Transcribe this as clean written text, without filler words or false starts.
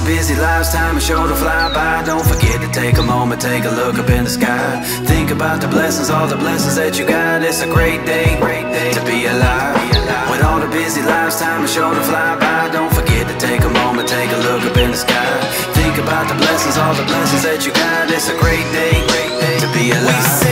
busy lives, time is sure to fly by. Don't forget to take a moment, take a look up in the sky. Think about the blessings, all the blessings that you got. It's a great day to be alive. With all the busy lives, time is sure to fly by. Don't forget to take a moment, take a look up in the sky. Think about the blessings, all the blessings that you got. It's a great day to be alive.